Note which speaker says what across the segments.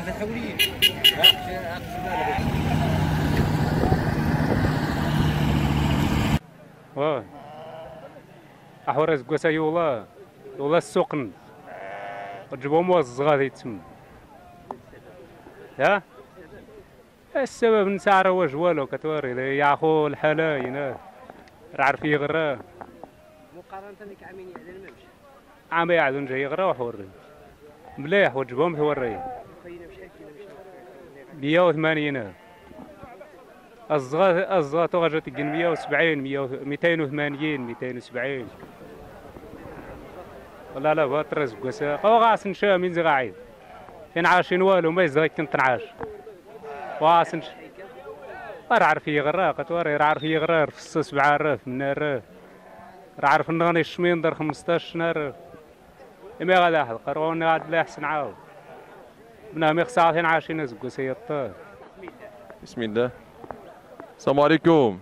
Speaker 1: واه أحورز قوساي والله السوقن وجبهم الصغار يتم ها السبب نسعر وجوالو كتوري يا خو الحلاين عارف يغرى
Speaker 2: مقارنة بك عامين يعدل الممشى
Speaker 1: عام يعدل جاي يغرى وحوري مليح وجبهم حوري 180 الصغار توجد 170 280 270 والله لا باترز قوسا غاس نشا من زغاعيد كان عاشين والو ما يزغي كنت نعاش واسنش عارف يغرى قطوري عارف يغرى في السوس بعرف من الرف عارف نغني الشمين دار 15 نار ما غادا حد قرون غاد لا احسن عاود بنا مي ساعتين عايشين زقوسا يطار
Speaker 3: بسم الله. السلام عليكم.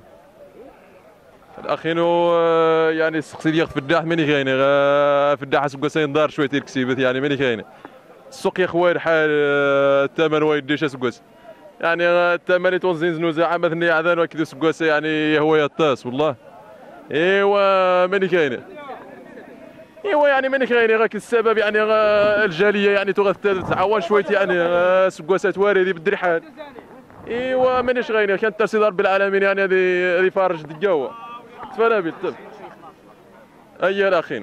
Speaker 3: الاخينو يعني السقسي ديال فداح ماني كاين فداح سقوسا ينضار شويه الكسيبت يعني ماني كاين السوق يا خويا حال الثمن ويديش سقوس يعني الثمن توزن زنوزه عامه عذان وكذا سقوسا يعني هو يطاس والله ايوا ماني كاين ايوا يعني ماني كاين غاك السبب يعني الجاليه يعني تعاون شويه يعني سقوسات واردي بالدرحال ايوا مانيش غاينه كانت ترسيد رب العالمين يعني هذه فارج الجو تفرى بالطب ايا الاخين.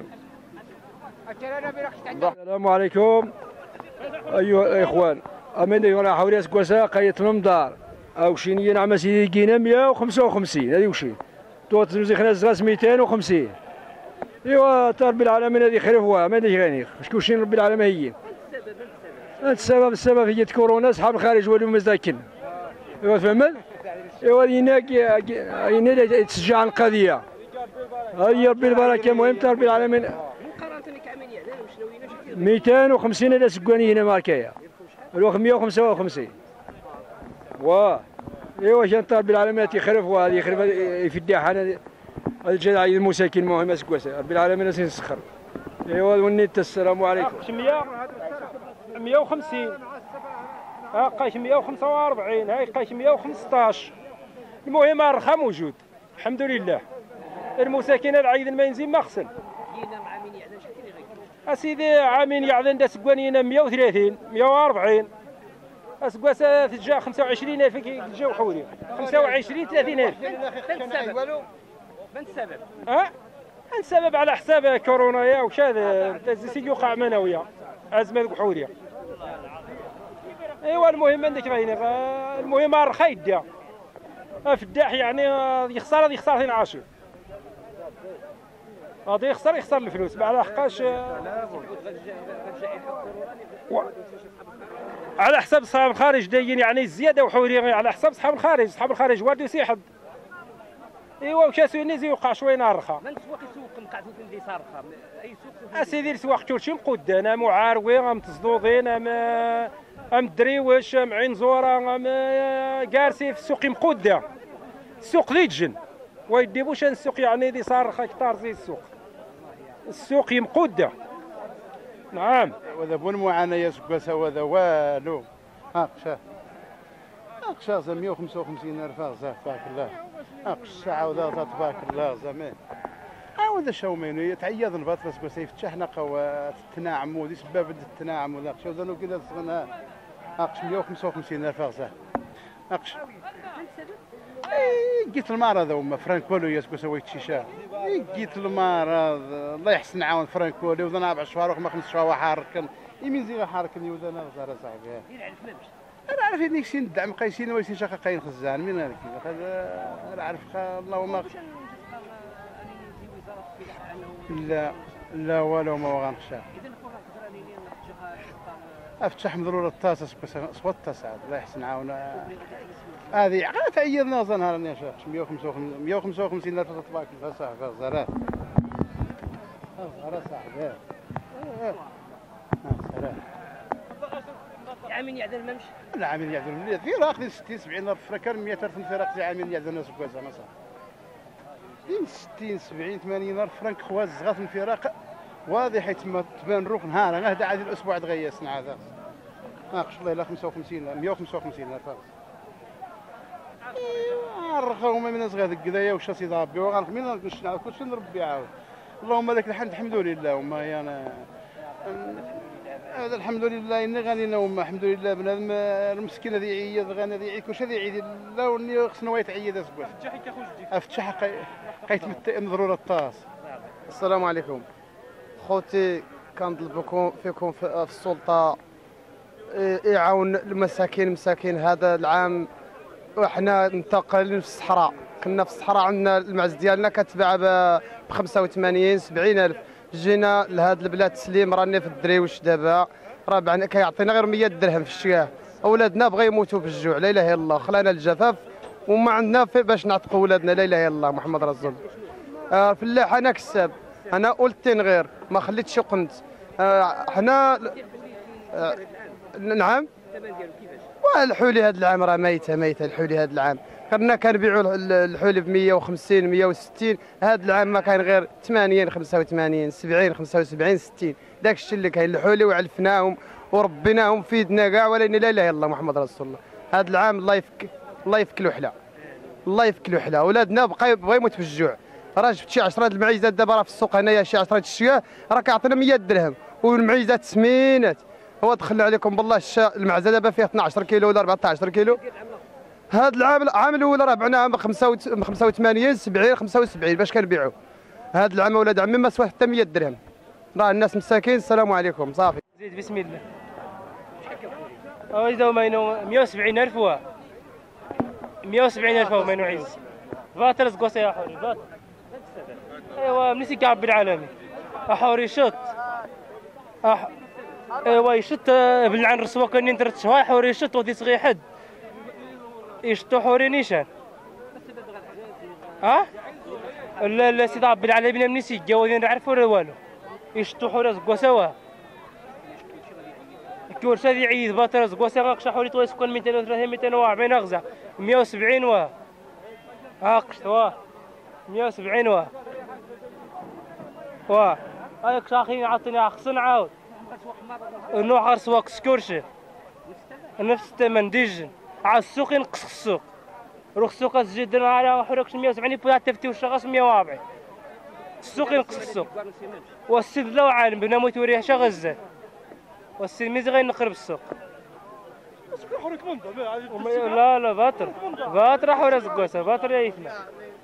Speaker 4: السلام عليكم ايها الاخوان امني وانا حوري سكوسا قايت المدار او شيني نعم سيدي كينا 155 هذه وشي توت زخنا زغاس 250 ايوا رب العالمين هذه خير هو ماني غايني شكون شي رب العالمين هي السبب هي كورونا اصحاب الخارج ولو مساكن ايوا فهمت ايوا هنا تشجع القضيه هي ربي البركه المهم ربي العالمين
Speaker 2: مقارنة بك عامين يعدل وشنو
Speaker 4: 250 الى سكاني هنا ماركايه الوقت 155 واه ايوا كانت ربي العالمين يخرف وهذه يخرف في الداحه الجدع المساكين المهم سكوسه ربي العالمين يسخر ايوا ونيت السلام عليكم
Speaker 5: 150 قايش 145 هاي قايش 115 المهم الرخا موجود الحمد لله المساكين العيد المنزل مخسن اسيدي عامين يعذن دا سكوانينا 130 140 اسكواسا تجا 25000 كيجاو حوري 25 30000
Speaker 2: من السبب؟
Speaker 5: السبب على حساب كورونا يا وش هذا سيدي يوقع منويه ازمه حوريه ايوا المهم عندك غاينه المهم الرخا يديها فداح يعني يخسر 12 غادي يخسر الفلوس على حقاش على حساب صحاب الخارج داين يعني الزياده وحوري على حساب صحاب الخارج وارد يسيحد ايوا وكاسو نزي وقع شويه نار رخا
Speaker 2: من سواق يسوق مقعدو في صار رخا اي سوق
Speaker 5: اسيدي السواق كلشي مقود انا معاروين ام تصدوضين ام دريوش ام عين زوره ام كارسي في السوق مقوده السوق ذي تجن ويديبوش السوق يعني دي صار رخا كثار زي السوق مقوده نعم
Speaker 6: وذا بون معاناة سكوسا وذا والو اقشا 155 الف تبارك الله اقشا وذا تبارك الله زمان وذا شاومينو يتعيض الباط سكوسا يفتح نقا التناعم ودي سباب التناعم وذا اقشا وذا لو كذا صغنا اقش 155 الف اقش جيت المعرض وما فرانكولو يسكو ويتشيشا جيت المعرض الله يحسن عاون فرانكولو وذا 4 شهور وما 5 شهور حاركن يمين زي حاركني وذا انا غزاره صاحبي انا عارف انك سين الدعم قايسين ويسين شاقه قاين خزان من هذاك انا عارف اللهم لا والو ما غنخشى افتح مضرور الطاسه صوت تسعد الله يحسن عاونا هذه تعيضنا نهار يا شيخ 155 الف تبارك الله صاحبي غزارات غزارات صاحبي سلام
Speaker 2: عامين يعدل الممشى
Speaker 6: لا عامين يعدل في راقد 60 70 الف فركر 100 الف فرق عامين يعدل الناس كويسه مثلا 60 70 80 الف فرنك خواز زغاف الفراق واضح يتم تبان روح نهار انا هذا عاد الاسبوع تغيسنا هذا ناقش الله الا 55 155 الف الرخاو هما من الناس غير كذايا واش سي ربي وغنخ من نشنا كلشي نربي عاود اللهم لك الحمد الحمد لله وما هي انا هذا الحمد لله اني غادي نوم الحمد لله بنادم المسكين هذه يعيد غانا هذه يعيد كلشي هذه يعيد لا وني خصنا يتعيد اسبوع
Speaker 5: فتحي كاخوج ديك
Speaker 6: افتح قيتمت ضروره الطاس.
Speaker 7: السلام عليكم خوتي، كنطلبكم فيكم في السلطه يعاون المساكين هذا العام. وحنا منتقلين في الصحراء، كنا في الصحراء عندنا المعز ديالنا كتباع ب 85 70 الف. جينا لهاد البلاد تسليم راني في الدريوش دابا راه كيعطينا غير 100 درهم في الشياه. اولادنا بغا يموتوا بالجوع، لا اله الا الله، خلانا الجفاف وما عندنا باش نعتقوا ولادنا، لا اله الا الله محمد رسول الله. فلاح انا كساب، انا قلتين غير ما خليتش قنت. حنا نعم الحولي هذا العام راه ميته الحولي هذا العام. كنا كنبيعوا الحولي ب 150 160، هذا العام ما كاين غير 80 85 70 75 60. داك الشيء اللي كاين الحولي وعلفناهم وربيناهم في يدنا كاع، ولكن لا اله الا الله محمد رسول الله. هذا العام الله يفك الوحله، الله يفك الوحله. اولادنا بغا يموت بالجوع. راه جبت شي 10 المعيزات دابا راه في السوق هنايا شي 10 الشياه راه كيعطينا 100 درهم، والمعيزات سمينات. هو دخل عليكم بالله المعزه دابا فيها 12 كيلو ولا 14 كيلو. هذا العام الاول راه بعناها ب 85 70 75 باش كنبيعوا. هذا العام ولاد عمي ما سوى حتى 100 درهم. راه الناس مساكين. السلام عليكم صافي.
Speaker 5: زيد بسم الله. إذا ما 170 الف 170 الف ما ينعز فاتر زقوس يا حوري فاتر. ايوا منسي كعب العالمي حوري شط ايوا يشط بالعن رسوا كاني درت شوي حوري شط ودي صغي حد يشطو حوري نيشان. لا سيدي ربي العالمين منسي جاوزين نعرفوا ولا والو يشطو حوري زقوسوا كورس هذه عيد باتر زقوسا غاقش حوري توي سكان 230 240 اغزه 170 عاقش 170 هاك شاخين عطيني خصنا عاود نوع سواق سكورشي نفس الثمن ديجن على السوق ينقص السوق روح السوق زيد على حركش 170 بلا تفتي وشغاس 140 السوق ينقص السوق والسيد لو عالم بنا موت وريه شغزه والسيد ميزي غير نقرب السوق. لا باتر حوري زقوسه باتر يا يثمر